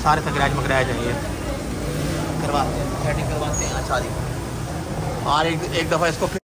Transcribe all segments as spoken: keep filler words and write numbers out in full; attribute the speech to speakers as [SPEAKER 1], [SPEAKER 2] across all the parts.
[SPEAKER 1] सारे स्क्रैच मक्रैच हैं, ये करवाते हैं, सेटिंग करवाते हैं सारी। और एक एक दफ़ा इसको फिर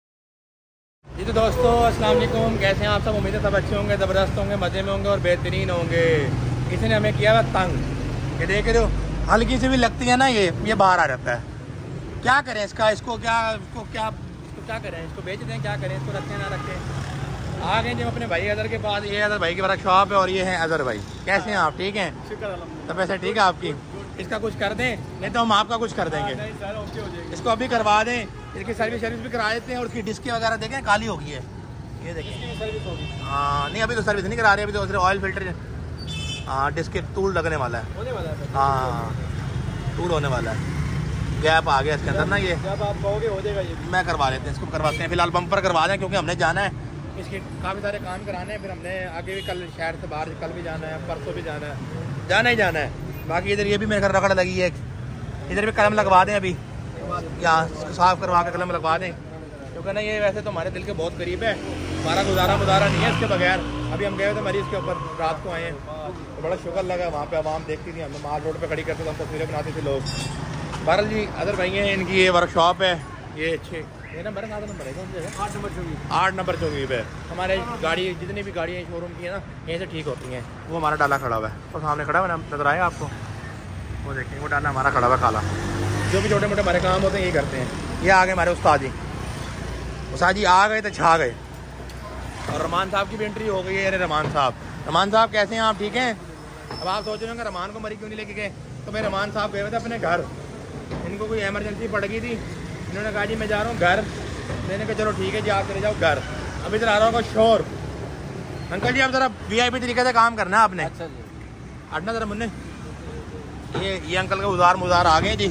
[SPEAKER 1] जी। तो दोस्तों अस्सलाम वालेकुम, कैसे हैं आप सब? उम्मीद है सब अच्छे होंगे, ज़बरदस्त होंगे, मज़े में होंगे और बेहतरीन होंगे। किसी ने हमें किया हुआ तंग, ये देख रहे हो, हल्की सी भी लगती है ना ये ये बाहर आ जाता है। क्या करें इसका, इसको क्या इसको क्या इसको क्या करें, इसको बेच दें, क्या करें, इसको रखें ना रखें। आ गए जब अपने भाई अदर के पास, ये अदर भाई की वर्कशॉप है और ये है अदर भाई। कैसे हैं आप? ठीक हैं? तो पैसे ठीक है आपकी? इसका कुछ कर दें, नहीं तो हम आपका कुछ कर देंगे। इसको अभी करवा दें, इसकी सर्विस सर्विस भी करा देते हैं। और उसकी डिस्कें वगैरह देखें काली हो गई है, ये देखें। हाँ नहीं अभी तो सर्विस नहीं करा रहे, अभी तो सिर्फ ऑयल फिल्टर, हाँ डिस्क टूल लगने वाला है, हाँ टूल होने वाला है। गैप आ गया इसके अंदर ना, ये जब आप कहोगे हो जाएगा, ये मैं करवा लेते हैं, इसको करवाते हैं। फिलहाल बम्पर करवा दें क्योंकि हमने जाना है, इसके काफ़ी सारे काम कराने हैं। फिर हमने आगे भी कल शहर से बाहर कल भी जाना है, परसों भी जाना है, जाना ही जाना है। बाकी इधर ये भी मेरे घर रगड़ लगी है, इधर भी कलम लगवा दें अभी, यहाँ साफ करवा के कलम लगवा दें क्योंकि ना ये वैसे तो हमारे दिल के बहुत करीब है। हमारा गुजारा मुजारा नहीं है इसके बगैर। अभी हम गए थे मरीज़ के ऊपर, रात को आए हैं तो बड़ा शुक्र लगा, वहाँ पे आवाम देखती थी, हमें माल रोड पे खड़ी करते थे, हम तस्वीरें बनाते थे लोग। बहरहाल जी अदर भाई हैं, इनकी ये वर्कशॉप है, ये अच्छे ये नंबर है, नंबर है कौन सा? आठ नंबर चौकी, आठ नंबर चौकी पे हमारे गाड़ी जितनी भी गाड़ियाँ शोरूम की है ना यहीं से ठीक होती हैं। वो हमारा डाला खड़ा हुआ है, तो सामने खड़ा हुआ है, नजर आया आपको? वो देखें वो डाला हमारा खड़ा हुआ काला। जो भी छोटे मोटे हमारे काम होते हैं यही करते हैं। ये आ गए हमारे उस्ताद जी, उस्ताद जी आ गए तो छा गए। और रमान साहब की भी एंट्री हो गई है। अरे रमान साहब, रमान साहब कैसे हैं आप? ठीक हैं? अब आप सोच रहे होंगे रमान को मरी क्यों नहीं लेके गए, तो मैं रमान साहब गए थे अपने घर, इनको कोई इमरजेंसी पड़ गई थी, इन्होंने कहा जी मैं जा रहा हूँ घर, मैंने कहा चलो ठीक है जी आप चले जाओ घर। अब इधर आ रहा होगा शोर। अंकल जी आप ज़रा वी आई पी तरीके से काम करना है आपने। अच्छा जी हटना ज़रा मुन्ने। ये ये अंकल के उधार मुजार आ गए जी,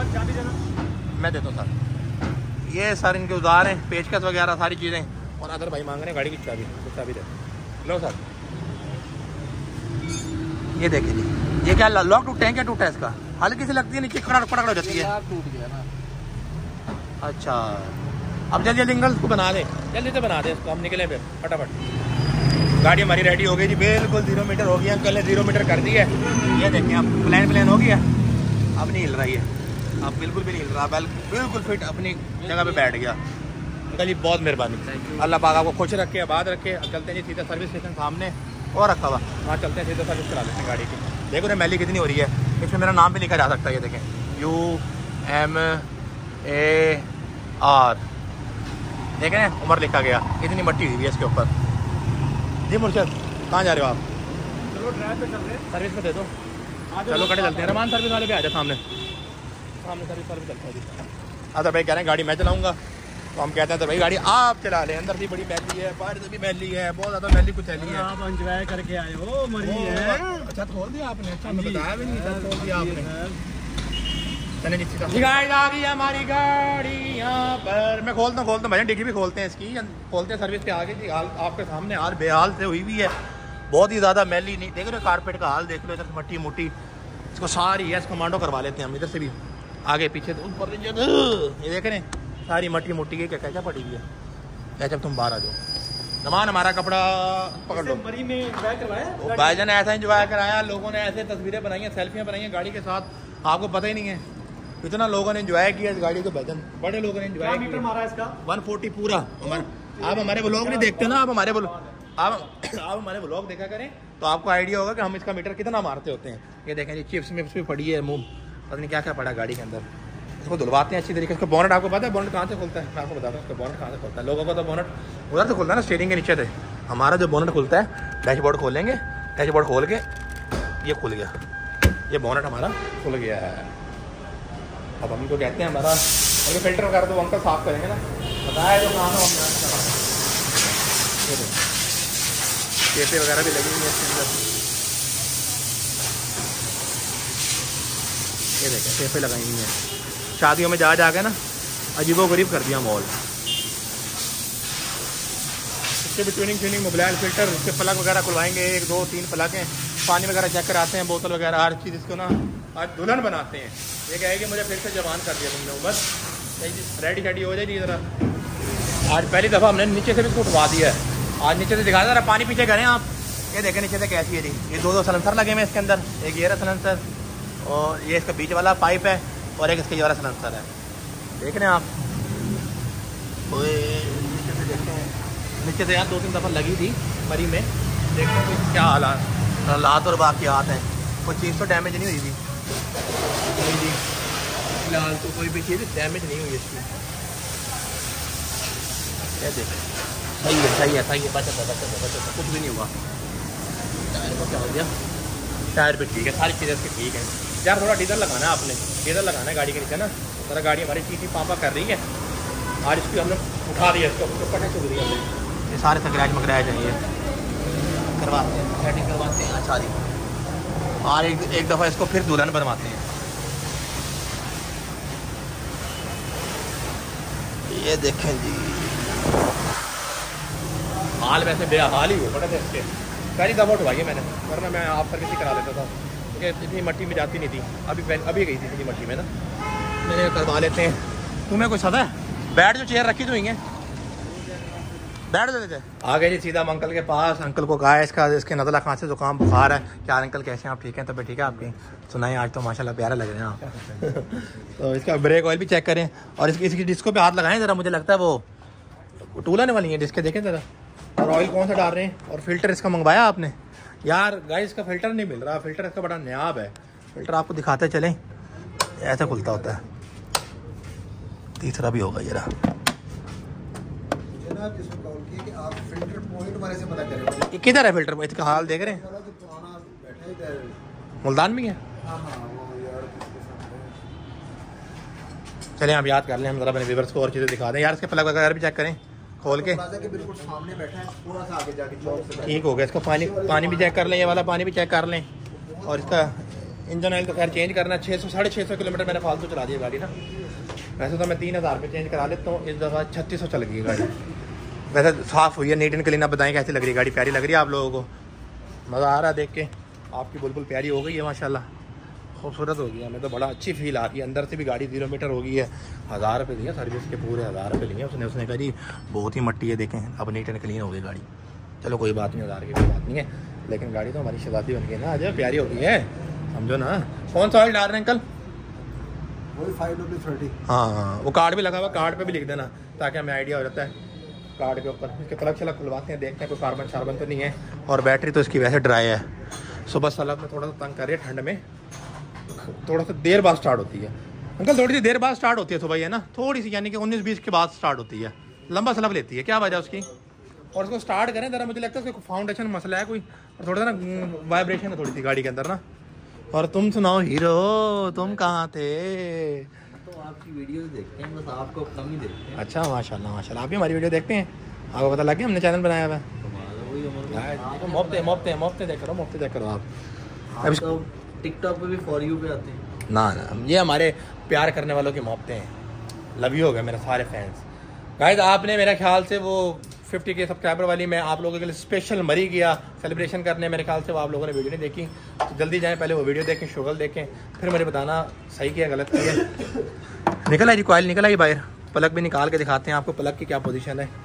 [SPEAKER 1] मैं देता हूँ सर। ये सर इनके उधार हैं, पेचकस वगैरह सारी चीज़ें। और अदर भाई मांग रहे हैं गाड़ी की चाबी, तो चाबी दे लो सर। ये देखिए जी, ये क्या लॉक टूटे हैं? क्या टूटा है इसका? हल्की से लगती है नीचे खड़ा पकड़ हो जाती है, टूट गया ना। अच्छा अब जल्दी जल्दी अंकल इसको बना दें, जल्दी से बना दें इसको, हम निकले फिर फटाफट। गाड़ी हमारी रेडी हो गई जी, बिल्कुल जीरो मीटर हो गया, अंकल ने जीरो मीटर कर दी है। ये देखें आप, प्लान प्लान हो गया, अब नहीं हिल रहा है, अब बिल्कुल भी नहीं हिल रहा, बिल्कुल फिट अपनी जगह पे बैठ गया। अंकल जी बहुत मेहरबानी, अल्लाह पाक आपको खुश रखे, आबाद रखे। चलते हैं जी सीधा सर्विस स्टेशन सामने और रखा हुआ, वहाँ चलते हैं सीधा सर्विस करा लेते हैं गाड़ी की। देखो ना मैली कितनी हो रही है, इसमें मेरा नाम भी लिखा जा सकता है, ये देखें यू एम ए आर, देखें ना उम्र लिखा गया, इतनी मट्टी हुई है इसके ऊपर। जी मुर्शद कहाँ जा रहे हो आप? चलो ड्राइव पे चल रहे हैं, सर्विस में दे दो। चलो कटे चलते हैं, रमान सर्विस वाले पे आ जाए, सामने सामने सर्विस वाले पे चलते हैं जी। अच्छा भाई कह रहे हैं गाड़ी मैं चलाऊँगा, तो हम कहते हैं तो भाई गाड़ी आप चला लें। अंदर से बड़ी मैली है, बाहर से भी मैली है, बहुत ज़्यादा मैली कुछ है।
[SPEAKER 2] आप एंजॉय करके आए हो, मरी है।
[SPEAKER 1] अच्छा खोल दिया आपने? अच्छा मैं बताया भी नहीं, अच्छा खोल दिया आपने। चले जी गाड़ी आ गई हमारी गाड़ी यहाँ पर। मैं खोलता हूँ खोलता हूँ भाई, डिग्गी भी खोलते हैं इसकी, खोलते हैं सर्विस के आगे जी। हाल आपके सामने हाल बेहाल से हुई हुई है, बहुत ही ज़्यादा मैली नहीं। देख लो कारपेट का हाल देख लो, इधर मट्टी मुट्टी, इसको सारी यस कमांडो करवा लेते हैं हम, इधर से भी आगे पीछे तो ऊपर। ये देख रहे हैं सारी मट्टी मुट्टी की क्या कैचा पड़ी हुई है। कैचा तुम बाहर आ जाओ, नमान हमारा कपड़ा पकड़ लो।
[SPEAKER 2] मरी में एंजॉय करवाया
[SPEAKER 1] भाईजान ने, ऐसा एंजॉय कराया, लोगों ने ऐसे तस्वीरें बनाई हैं, सेल्फियाँ बनाई हैं गाड़ी के साथ, आपको पता ही नहीं है इतना लोगों ने एंजॉय किया इस गाड़ी को। भाईजान बड़े लोगों ने एंजॉय किया।
[SPEAKER 2] मारा इसका
[SPEAKER 1] वन फोर्टी पूरा। आप हमारे ब्लॉग नहीं देखते ना, आप हमारे आप आप हमारे ब्लॉग देखा करें तो आपको आइडिया होगा कि हम इसका मीटर कितना मारते होते हैं। ये देखें जी चिप्स में भी पड़ी है, मुँह पता नहीं क्या क्या पड़ा गाड़ी के अंदर। इसको धुलवाते हैं अच्छी तरीके से। बोनट आपको पता है बोनट कहाँ से खुलता है? मैं आपको बताता हूँ उसका बोनट कहाँ से खुलता है। लोगों को तो बोनट उधर से खुलता है ना, स्टीयरिंग के नीचे से। हमारा जो बोनट खुलता है, डैशबोर्ड खोलेंगे, डैशबोर्ड खोल के ये खुल गया, ये बोनट हमारा खुल गया है। अब हम इनको कहते हैं हमारा, अगर फिल्टर वगैरह तो अंकल साफ करेंगे ना, बताया जो काम है हम केपे वगैरह भी लगी हुई है इसके अंदर। ये देखें केपे लगाई हुई हैं, शादियों में जा जा के ना अजीबो गरीब कर दिया मॉल। इसके भी ट्यूनिंग ट्यूनिंग मोबाइल फिल्टर, इसके प्लग वगैरह खुलवाएंगे, एक दो तीन प्लग हैं, पानी वगैरह चेक कराते हैं, बोतल वगैरह हर चीज़। इसको ना आज दुल्हन बनाते हैं। ये कहेगी मुझे फिर से जवान कर दिया तुमने, बस रेडी शेडी हो जाएगी ज़रा। आज पहली दफ़ा हमने नीचे से भी इसको उठवा दिया है। आज नीचे से दिखा, ज़रा पानी पीछे करें आप, ये देखें नीचे से कैसी है जी, ये दो दो सलेंसर लगे हुए हैं इसके अंदर, एक ये रहा सलेंसर और ये इसका बीच वाला पाइप है और एक इसका ये वाला सलेंसर है। देख रहे हैं आप, नीचे से देखें, नीचे से यार दो तीन दफ़ा लगी थी मरी में, देखते हैं क्या हालात हालात और बाकी हाथ हैं। कोई चीज़ तो डैमेज नहीं हुई थी नहीं जी, फिलहाल तो कोई भी चीज़ डैमेज नहीं हुई इसकी। क्या देखें, सही है सही है सही है, बचत है बचत है बचत है, कुछ भी नहीं हुआ। टायर को क्या हो गया, टायर भी ठीक है, सारी चीज़ें इसकी ठीक है। यार थोड़ा डीजल लगाना है आपने, डीजल लगाना है गाड़ी के नीचे ना, जरा गाड़ी हमारी चीटी पापा कर रही है। आज इसकी हमने उठा दिया, इसको तो कटे चुक दिया हमने, ये सारे सकराज मकराज चाहिए करवाते हैं, सेटिंग करवाते हैं अच्छा जी, और एक एक दफ़ा इसको फिर दुल्हन बनवाते हैं। ये देखें जी, हाल वैसे बेहाल ही हो पड़े थे इसके, पहली दफ़ा उठवाई है मैंने, वरना मैं आप सर्विस ही करा लेता था क्योंकि इतनी मट्टी में जाती नहीं थी। अभी अभी गई थी इतनी मट्टी में ना, मैंने करवा लेते हैं। तुम्हें कुछ पता है, बैठ जो चेयर रखी तो हुई है, बैठ देते थे। आ गए जी सीधा अंकल के पास, अंकल को कहा है इसका इसके नज़ला खांसी जुकाम बुखार है। क्या अंकल कैसे हैं आप, ठीक हैं? तब ठीक है आपकी? सुनाई आज तो माशाल्लाह प्यारे लग रहे हैं आप। तो इसका ब्रेक ऑयल भी चेक करें और इसकी इसकी डिस्को पे हाथ लगाएं ज़रा, मुझे लगता है वो टूलाने वाली है डिस्कें, देखें ज़रा। और ऑयल कौन सा डाल रहे हैं, और फिल्टर इसका मंगवाया आपने? यार गाइस इसका फ़िल्टर नहीं मिल रहा, फ़िल्टर इसका बड़ा नायाब है। फ़िल्टर आपको दिखाते चलें, ऐसा खुलता होता है। तीसरा भी होगा ये रहा। ये किधर है फिल्टर, इसका हाल देख रहे हैं? मुल्तान में है। चलें आप याद कर लें, हम जरा अपने व्यूअर्स को और चीज़ें दिखा दें। यार इसके प्लग वगैरह भी चेक करें खोल के,
[SPEAKER 2] बिल्कुल सामने बैठा है, थोड़ा सा आगे जाके चौक से
[SPEAKER 1] ठीक हो गया। इसका पानी पानी भी चेक कर लें, ये वाला पानी भी चेक कर लें। और इसका इंजन ऑयल तो खैर चेंज करना, छः सौ साढ़े छः सौ किलोमीटर मैंने फालतू चला दिया गाड़ी ना। वैसे तो मैं तीन हज़ार रुपये चेंज करा लेता हूँ, इस दफ़ा छत्तीस सौ चल गई गाड़ी। वैसे साफ़ हुई है, नीट एंड क्लीन। आप बताएं कैसी लग रही है गाड़ी? प्यारी लग रही है आप लोगों को? मज़ा आ रहा है देख के? आपकी बिल्कुल प्यारी हो गई है माशाल्लाह, खूबसूरत हो गई है। हमें तो बड़ा अच्छी फील आ रही है, अंदर से भी गाड़ी जीरो मीटर हो गई है। हज़ार रुपये दिए सर्विस के, पूरे हज़ार रुपये लिए उसने। उसने कहा जी बहुत ही मट्टी है, देखें अब नीट एंड क्लीन हो गई गाड़ी। चलो कोई बात नहीं, हज़ार की कोई बात नहीं है, लेकिन गाड़ी तो हमारी शहजादी बन गई ना, आज प्यारी हो गई है, समझो ना। कौन सा ऑयल डाल रहे हैं अंकल?
[SPEAKER 2] वही फाइव डब्ल्यू थर्टी।
[SPEAKER 1] हाँ वो कार्ड भी लगा हुआ, कार्ड पे भी लिख देना ताकि हमें आइडिया हो जाता है कार्ड के ऊपर। इसके प्लग शलग खुलवाते हैं, देखते हैं कोई कार्बन शार्बन तो नहीं है। और बैटरी तो इसकी वैसे ड्राई है, सुबह सलग में थोड़ा सा तंग कर रही है, ठंड में थोड़ा सा देर बाद स्टार्ट होती है। अंकल थोड़ी सी देर बाद स्टार्ट होती है सुबह, है ना, थोड़ी सी, यानी कि उन्नीस बीस के बाद स्टार्ट होती है, लंबा सलब लेती है। क्या वजह उसकी? और इसको स्टार्ट करें ज़रा, मुझे लगता है उसका फाउंडेशन मसला है कोई, और थोड़ा सा ना वाइब्रेशन है थोड़ी सी गाड़ी के अंदर ना। और तुम सुनाओ हीरो, तुम कहाँ थे?
[SPEAKER 2] तो आपकी वीडियो देखते हैं, बस आपको कम ही देखते हैं।
[SPEAKER 1] अच्छा माशाल्लाह माशाल्लाह, आप भी हमारी वीडियो देखते हैं? आपको पता लग गया हमने चैनल बनाया हुआ है? मुफ्ते मुफ्ते मुफ्ते देख करो, मुफ्ते देख करो आप। अब
[SPEAKER 2] तो टिकटॉक पे भी फॉर यू पे आते हैं
[SPEAKER 1] ना ना, ये हमारे प्यार करने वालों के मोहब्बतें हैं। लव यू हो गए मेरे सारे फैंस। गाइस आपने मेरे ख्याल से वो फिफ्टी के सब्सक्राइबर वाली मैं आप लोगों के लिए स्पेशल मरी गया सेलिब्रेशन करने, मेरे ख्याल से वो आप लोगों ने वीडियो नहीं देखी, तो जल्दी जाएं पहले वो वीडियो देखें, शुगल देखें, फिर मुझे बताना सही किया गलत किया। निकल आई जी कॉइल, निकल आई बाहर। प्लग भी निकाल के दिखाते हैं आपको प्लग की क्या पोजीशन है।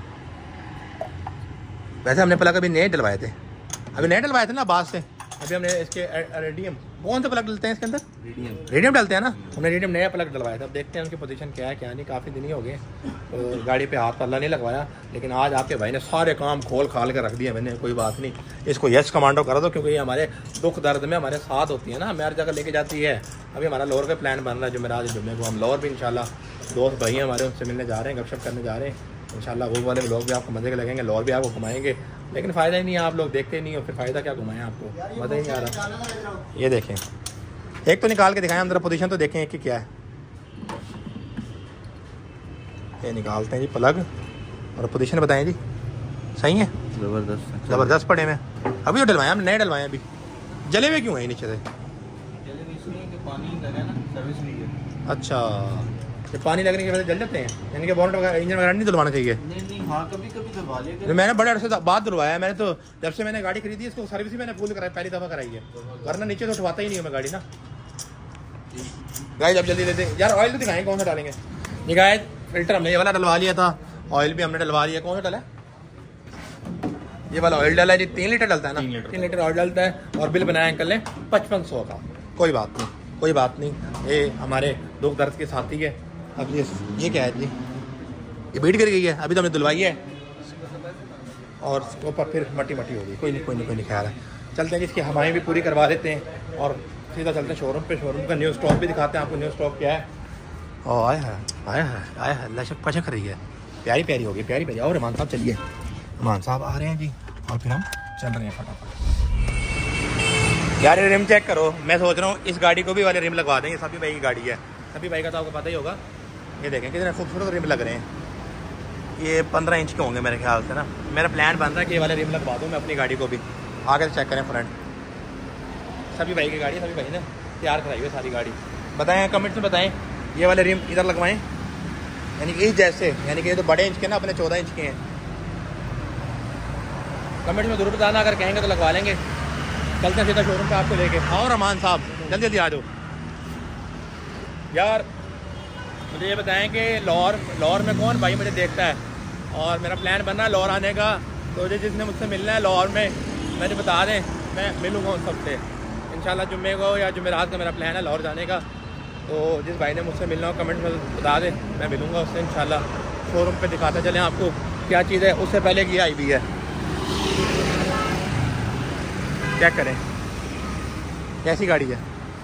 [SPEAKER 1] वैसे हमने प्लग अभी नए डलवाए थे, अभी नए डलवाए थे ना बात से। अभी हमने इसके रेडियम, कौन सा प्लग डलते हैं इसके अंदर?
[SPEAKER 2] रेडियम
[SPEAKER 1] रेडियम डलते हैं ना, हमने रेडियम नया प्लग डलवाया था। अब देखते हैं उनकी पोजीशन क्या है क्या नहीं, काफ़ी दिन ही हो गए तो गाड़ी पे हाथ पल्ला नहीं लगवाया। लेकिन आज आपके भाई ने सारे काम खोल खाल के रख दिए मैंने, कोई बात नहीं, इसको यस कमांडो करा दो, क्योंकि ये हमारे दुख दर्द में हमारे साथ होती है ना, हमें हर जगह लेके जाती है। अभी हमारा लोअर का प्लान बन रहा है, जुमेरात जुम्मे को हम लोअर भी इंशाल्लाह, दोस्त भाई हमारे उनसे मिलने जा रहे हैं, गपशप करने जा रहे हैं इंशाल्लाह। वो वाले लोग भी आपको मज़े के लगेंगे, लोअर भी आपको घुमाएंगे, लेकिन फ़ायदा ही नहीं है, आप लोग देखते ही नहीं हो, फिर फ़ायदा क्या घुमाएं आपको, मज़ा ही नहीं आ रहा। ये देखें, एक तो निकाल के दिखाएं अंदर, पोजीशन तो देखें कि क्या है। ये निकालते हैं जी प्लग, और पोजीशन बताएं जी, सही है?
[SPEAKER 2] जबरदस्त
[SPEAKER 1] ज़बरदस्त पड़े में। अभी तो डलवाए हम, नए डलवाए अभी। जले हुए क्यों है नीचे से?
[SPEAKER 2] पानी लगा ना, सर्विस नहीं है।
[SPEAKER 1] अच्छा, ये पानी लगने की वजह से जल जाते हैं, यानी कि बोनट वगैरह इंजन वगैरह नहीं धुलवाना चाहिए?
[SPEAKER 2] नहीं नहीं, हाँ कभी कभी धुलवा लिया।
[SPEAKER 1] मैंने बड़े अरसे बाद धुलवाया मैंने, तो जब से मैंने गाड़ी खरीदी इसको सर्विस ही मैंने फुल कराई, पहली दफ़ा कराई है, वरना नीचे तो उठवाता ही नहीं हूँ मैं गाड़ी ना। गाइस अब जल्दी देते यार, ऑयल तो दिखाएंगे कौन सा डालेंगे। ये गाइस फिल्टर हमने ये वाला डलवा लिया था, ऑयल भी हमने डलवा लिया। कौन सा डाला? ये वाला ऑयल डाला है जी, तीन लीटर डलता है ना, तीन लीटर ऑयल डालता है। और बिल बनाया अंकल ने पचपन सौ का। कोई बात नहीं, कोई बात नहीं, ये हमारे दुख दर्द के साथी है। अब ये ये क्या है जी, ये बीट गिर गई है, अभी तो हमने धुलवाई है और उसके ऊपर फिर मट्टी मट्टी होगी। कोई नहीं कोई नहीं कोई नहीं ख्याल है। चलते हैं, इसकी हवाएं भी पूरी करवा देते हैं और सीधा चलते हैं शोरूम पे। शोरूम का न्यू स्टॉक भी दिखाते हैं आपको, न्यू स्टॉक क्या है। ओ आया है आया है आया है, लचक पचक रही है, प्यारी प्यारी होगी, प्यारी प्यारी। और रहमान साहब चलिए, रहमान साहब आ रहे हैं जी और फिर हम चल रहे हैं फटाफट। यार रिम चेक करो, मैं सोच रहा हूँ इस गाड़ी को भी वाले रिम लगवा देंगे। सभी भाई की गाड़ी है, सभी भाई का तो आपको पता ही होगा। ये देखें कितने खूबसूरत रिम लग रहे हैं, ये पंद्रह इंच के होंगे मेरे ख्याल से ना। मेरा प्लान बन रहा है कि ये वाले रिम लगवा दूँ मैं अपनी गाड़ी को भी। आगे चेक करें फ्रंट, सभी भाई की गाड़ी, सभी भाई ने तैयार कराई हुई सारी गाड़ी। बताएं कमेंट्स में बताएं, ये वाले रिम इधर लगवाएं, यानी कि इस जैसे, यानी कि ये तो बड़े इंच के ना, अपने चौदह इंच के हैं। कमेंट में जरूर बताना, अगर कहेंगे तो लगवा लेंगे। चलते हैं सीधा शोरूम पे आपको लेके। आओ रहमान साहब जल्दी जल्दी आ जाओ। यार मुझे ये बताएं कि लाहौर लाहौर में कौन भाई मुझे देखता है, और मेरा प्लान बन रहा है लाहौर आने का। तो जिसने मुझसे मिलना है लाहौर में मुझे बता दें, मैं मिलूँगा उन सबसे इंशाल्लाह। जुम्मे को या जुमेरात का मेरा प्लान है लाहौर जाने का। तो जिस भाई ने मुझसे मिलना हो कमेंट में बता दें, मैं मिलूँगा उससे इंशाल्लाह। शोरूम पे दिखाते चलें आपको क्या चीज़ है। उससे पहले की आई भी है, चेक करें कैसी गाड़ी है।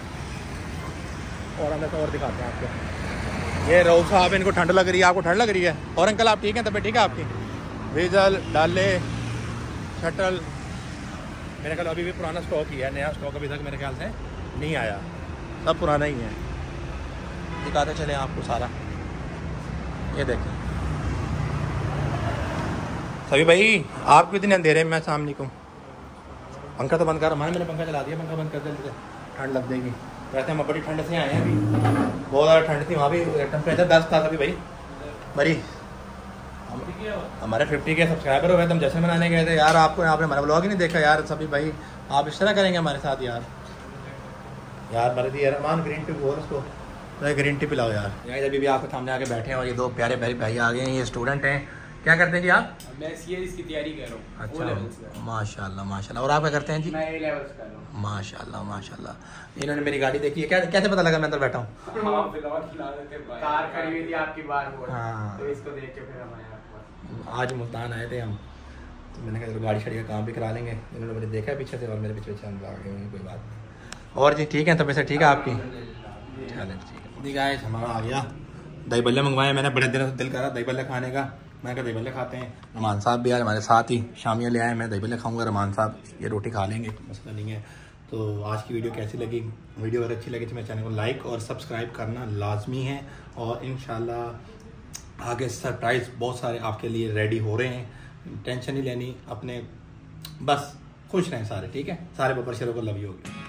[SPEAKER 1] और अंदर से और दिखाते हैं आपको। ये रऊफ साहब, इनको ठंड लग रही है, आपको ठंड लग रही है। और अंकल आप ठीक हैं, तबीयत ठीक है आपकी? डीजल डाले शटल, मेरे ख्याल अभी भी पुराना स्टॉक ही है, नया स्टॉक अभी तक मेरे ख्याल से नहीं आया, सब पुराना ही है। दिखाते चले आपको सारा, ये देखें। सभी भाई आप कितने अंधेरे में सामने को, पंखा तो बंद कर। हमारे मैंने पंखा चला दिया, पंखा बंद कर दे, ठंड लग जाएगी। वैसे हम बड़ी ठंड से आए हैं, अभी बहुत ज़्यादा ठंड थी, वहाँ भी टेम्परेचर दस था सभी भाई। बड़ी हमारे फिफ्टी के सब्सक्राइबर हो गए, तो हम जश्न मनाने गए थे। यार आपको आपने हमारा ब्लॉग ही नहीं देखा यार सभी भाई, आप इस तरह करेंगे हमारे साथ यार। यार मेरे दिए रहमान ग्रीन टी बोल उसको, तो ग्रीन टी पिलाओ यार। यार अभी भी आपके सामने आके बैठे हैं और ये दो प्यारे प्यारे भाई आ गए हैं। ये स्टूडेंट हैं, क्या करते हैं जी आप?
[SPEAKER 3] मैं सीएस की तैयारी कर रहा हूँ।
[SPEAKER 1] अच्छा माशाल्लाह माशाल्लाह। और आप क्या करते हैं जी?
[SPEAKER 3] मैं ए लेवल्स कर रहा हूँ।
[SPEAKER 1] माशाल्लाह माशाल्लाह। इन्होंने मेरी गाड़ी देखी है, क्या कैसे पता लगा मैं अंदर बैठा हूँ?
[SPEAKER 3] कार खड़ी हुई थी आपकी बार,
[SPEAKER 1] हाँ,
[SPEAKER 3] तो इसको देख के फिर हम आए आपके पास।
[SPEAKER 1] आज मुल्तान आए थे हम, तो मैंने कहा चलो गाड़ी शाड़ी का काम भी करा लेंगे। इन्होंने मुझे देखा पीछे से और मेरे पीछे पीछे हम आ गए, कोई बात नहीं। और जी ठीक है, तो वैसे ठीक है आपकी? चलें ठीक है। दी गाइस हमारा आ गया दही बल्ले मंगवाए मैंने, बड़े दिनों से दिल करा दही बल्ले खाने का। मैं कहा दही बल्ले खाते हैं। रहमान साहब भी आज हमारे साथ ही शामियाँ ले आए, मैं दही बल्ले खाऊंगा, रहमान साहब ये रोटी खा लेंगे, मसला नहीं है। तो आज की वीडियो कैसी लगी? वीडियो अगर अच्छी लगी तो मेरे चैनल को लाइक और सब्सक्राइब करना लाजमी है। और इंशाल्लाह आगे सरप्राइज़ बहुत सारे आपके लिए रेडी हो रहे हैं, टेंशन नहीं लेनी अपने, बस खुश रहें सारे, ठीक है? सारे बब्बर शेरों को लव यू हो गया।